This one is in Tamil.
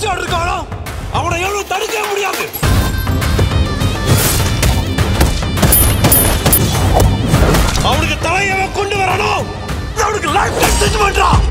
ஆட்சியாளர் இருக்கானோ அவனை எவ்வளவு தடுக்கவே முடியாது. அவனுக்கு தலையவ கொண்டு வரணும். அவனுக்கு லைஃப் செஞ்சு பண்றான்.